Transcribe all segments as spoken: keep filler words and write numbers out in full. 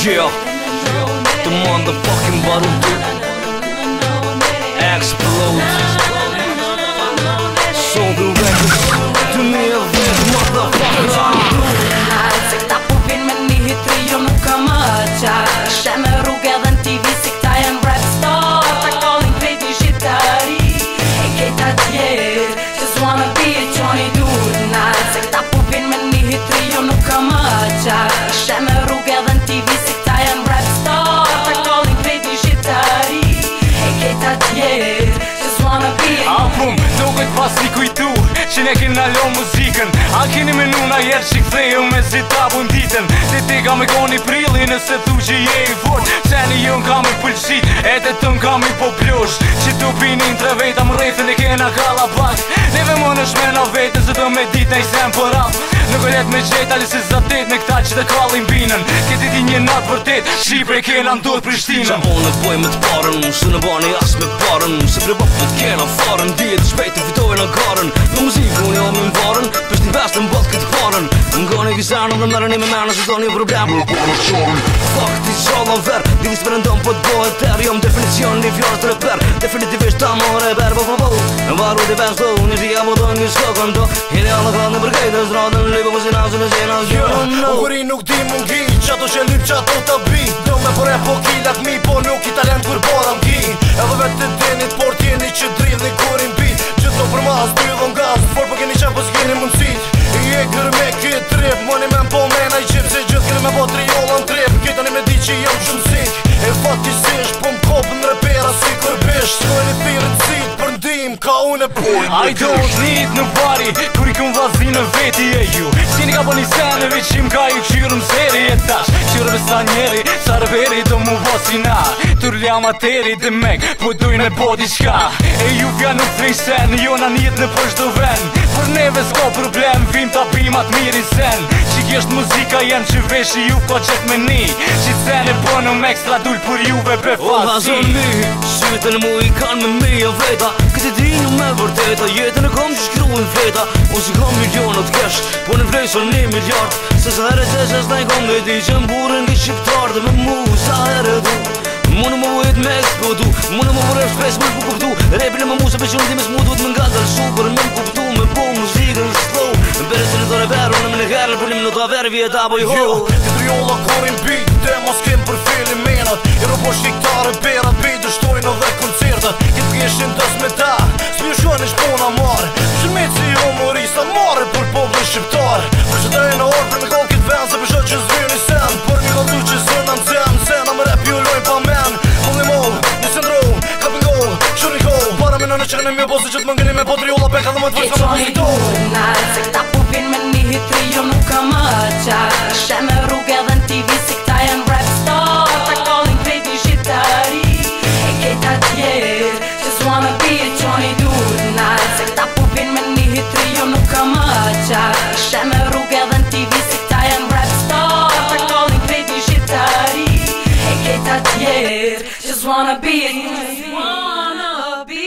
Yeah, the motherfucking bottle do explode. So the records to me a vet motherfucker. Se këta po vin me një hitri jo nuk ka më qash. She me rrugë edhe në T V si këta jen rap star. Ta kallin krejt një shqiptari e kejta tjerë just wanna be a Johnny Dude. Se këta po vin me një hitri jo nuk ka më qash. She me rrugë edhe në T V si këta jen rap star. Ta kallin krejt një shqiptari e kejta tjerë just wanna be a Apum, duket pas një kujtu që ne kena lo muzikën. A keni menu na jerë që këtheju me zita bun ditën. Ti ti ka me goni prilli nëse thu që je i fort. Qeni ju n'ka me pëlqit, e të të n'ka me po plosh. Që tu pinin tre veta më rejtën e kena kalla pak. Neve më në shmena vetën se do me dit në i sem për rap. Nuk e let me gjeta li si zatet me këta që të kallin binën. Këti ti një natë vërtet, Shqipre kena ndodh Prishtinën. Qa unë e boj me të parën mu, se në bani as me parën mu. Se bre bapë kena farën, dijet shpejt të fitojnë në garën. Në muzikë unë jo me më varën, pështë një vest në mbot këtë parën. Më goni kisarën dhe mërën i me menë se do një problem. Fuck ti qalla verë, dili s'me rëndon po t'bohet terë. Jom definicion një fjallë të reper, definitivisht ta më reper. Po po po, në varu t'i besto, një shika po dojnë një shkokën do. Hini alla kallë në përkejtë, zradën lipo më si nasë në qena zhjërën. Uri nuk di më ngi, qato që lyp qato të bi. Do me pore po kilak mi, po nuk italian kur bora m'gi. Edhe vetë të denit, por t'jeni që dridh një kurin bit. Gjitho për mas, dy dhe m'gaz, for po keni qep, po s'keni mundësit. I e gërë me këtë trip, moni me m'po mena i qip. Se gjithë keni me po triolla n'trip, kitani me di që jam shumë sik. E fatisisht, po m'kopë në repera si kur bish. S'kojni thirën sit, për ndim, ka unë e pojnë. I don't need nobody, kur i këm vazi në veti e ju. S'keni ka po një seneve që im ka ju qyrë m'zeri e tash. Qyrë me sa njeri, sa rëveri do mu vosi na. Turlja materi dhe mek, po dojnë me po diqka. E ju vja nuk threj sen, jona njët në për shdo ven. Për neve s'ka problem, vim t'a pimat miri sen. Që kjesht muzika jem që veshi ju ka qet me ni. Që sen e bënëm ekstra dull për juve be O fasi. hazën mi, sytën mu i kanë me mi e veta. Këtë dinu me vërteta, jetën e kom që shkruin fleta. Unë si kom milionët kesh, po në vlejson një miljard. Se sa herë që që s'naj kom me di që mburën një shqiptar. Dhe me mu sa herë du, mu në mu e t'me eksplodu. Mu në mu vërë shpes më kuptu. Repin e më mu se për që në time s'mu duhet më nga dal super. Me më kuptu me po muzikën slow. Në bere të në dore beru, në më në herë për një minuta verë vjeta po i ho. Këtë triolla korin bit, dhe mos kem për fili menat. I robo shkiktare berat, bit dështojnë edhe koncertat. Këtë pjeshin dës me ta, s'pjëshon ish pona marë. Që me që i humorista marë për poblën shqiptarë. Për që të e në orë për me kohë këtë vend, se për që që zvynë i sen. Për një kaldu që zënë në zen, sena më rap ju lojnë pa men. Fulli mov, një sendrom, cup and go, shuri go. Para me në në qenë mjë posë që të më ngeni me po triolla peka dhe më të vëjtë më të Se këta po vin me një hitri jo nuk ka më qash. She me rrugë edhe në T V si këta jen rap star. Ta kallin krejt një shqiptari e kejta tjerë just wanna be a Johnny Dude. Se këta po vin me një hitri jo nuk ka më qash. She me rrugë edhe në T V si këta jen rap star. Ta kallin krejt një shqiptari e kejta tjerë just wanna be a wanna be.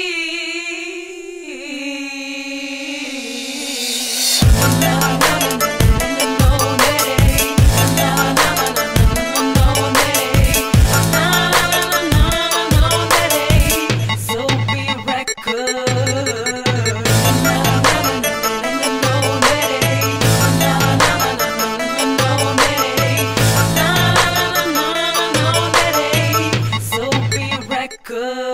Good.